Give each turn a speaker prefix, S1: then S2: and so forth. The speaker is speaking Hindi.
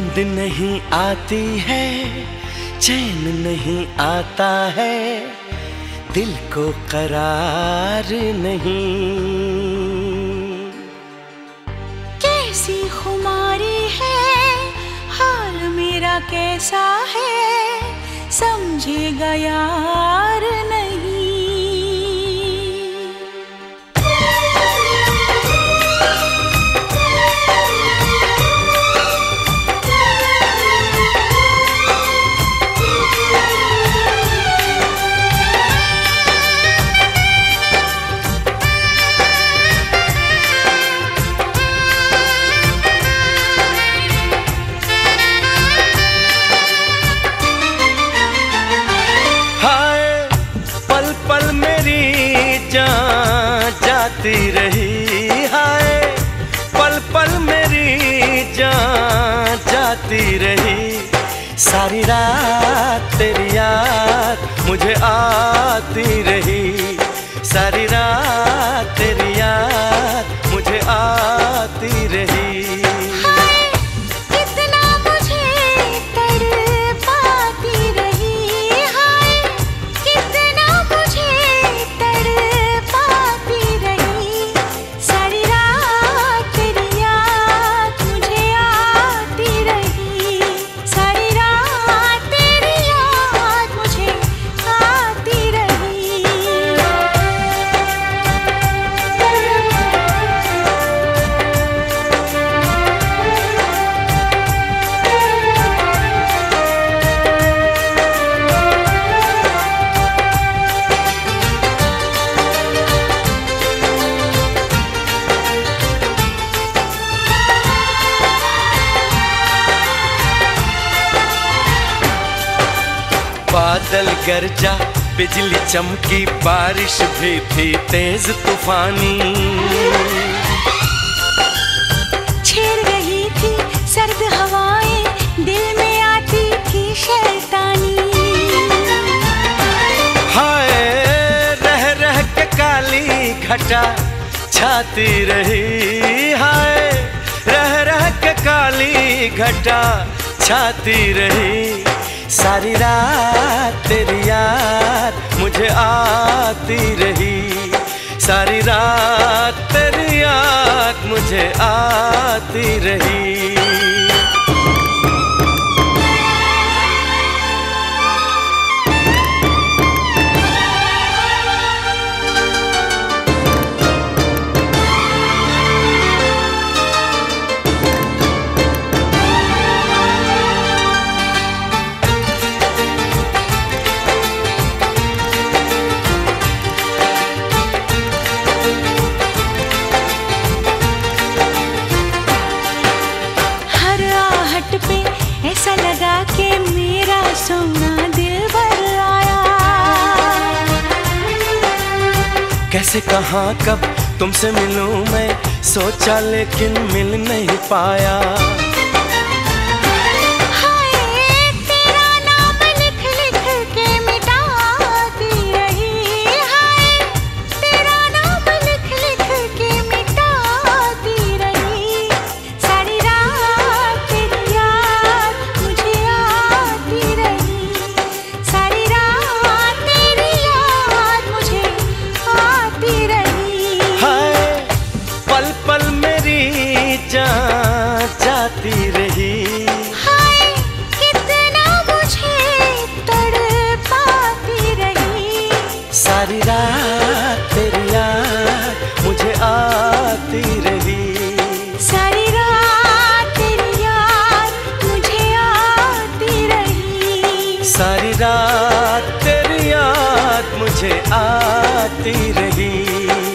S1: नींद नहीं आती है, चैन नहीं आता है, दिल को करार नहीं।
S2: कैसी खुमारी है, हाल मेरा कैसा है, समझेगा यार नहीं।
S1: पल मेरी जान जाती रही, हाय पल पल मेरी जान जाती रही। सारी रात तेरी याद मुझे आती रही, सारी रात तेरी याद मुझे आती रही। बादल गरजा, बिजली चमकी, बारिश भी थी तेज तूफानी।
S2: छेड़ रही थी सर्द हवाएं, दिल में आती थी शैतानी।
S1: हाय रह रह के काली घटा छाती रही, हाय रह रह के काली घटा छाती रही। सारी रात तेरी याद मुझे आती रही, सारी रात तेरी याद मुझे आती रही।
S2: पे ऐसा लगा कि मेरा सोना दिल भर आया।
S1: कैसे कहाँ कब तुमसे मिलूं मैं, सोचा लेकिन मिल नहीं पाया। जान जाती रही,
S2: हाय कितना मुझे तड़पाती रही।
S1: सारी रात तेरी याद मुझे आती रही,
S2: सारी रात तेरी याद मुझे आती रही,
S1: सारी रात तेरी याद मुझे आती रही।